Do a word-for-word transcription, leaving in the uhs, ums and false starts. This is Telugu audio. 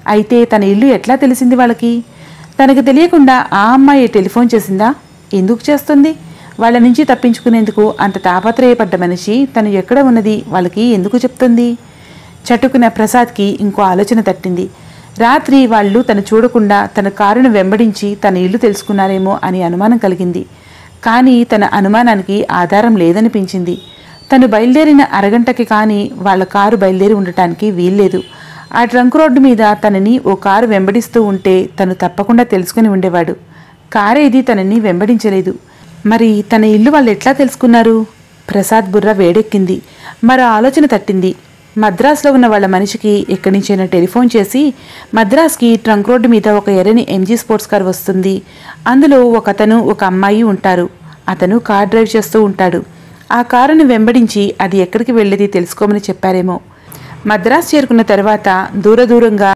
అయితే తన ఇల్లు ఎట్లా తెలిసింది వాళ్ళకి? తనకు తెలియకుండా ఆ అమ్మాయి టెలిఫోన్ చేసిందా? ఎందుకు చేస్తుంది? వాళ్ళ నుంచి తప్పించుకునేందుకు అంత తాపత్రయపడ్డ మనిషి తను ఎక్కడ ఉన్నది వాళ్ళకి ఎందుకు చెప్తుంది? చటుకున ప్రసాద్కి ఇంకో ఆలోచన తట్టింది. రాత్రి వాళ్ళు తను చూడకుండా తన కారును వెంబడించి తన ఇల్లు తెలుసుకున్నారేమో అని అనుమానం కలిగింది. కానీ తన అనుమానానికి ఆధారం లేదనిపించింది. తను బయలుదేరిన అరగంటకి కానీ వాళ్ళ కారు బయలుదేరి ఉండటానికి వీల్లేదు. ఆ ట్రంక్ రోడ్డు మీద తనని ఓ కారు వెంబడిస్తూ ఉంటే తను తప్పకుండా తెలుసుకుని ఉండేవాడు. కారేది తనని వెంబడించలేదు. మరి తన ఇల్లు వాళ్ళు ఎట్లా తెలుసుకున్నారు? ప్రసాద్ బుర్ర వేడెక్కింది. మరో ఆలోచన తట్టింది. మద్రాసులో ఉన్న వాళ్ళ మనిషికి ఎక్కడి నుంచైనా టెలిఫోన్ చేసి మద్రాస్కి ట్రంక్ రోడ్డు మీద ఒక ఎర్రని ఎంజీ స్పోర్ట్స్ కార్ వస్తుంది, అందులో ఒక అతను ఒక అమ్మాయి ఉంటారు. అతను కార్ డ్రైవ్ చేస్తూ ఉంటాడు. ఆ కారును వెంబడించి అది ఎక్కడికి వెళ్ళేది తెలుసుకోమని చెప్పారేమో. మద్రాసు చేరుకున్న తర్వాత దూర దూరంగా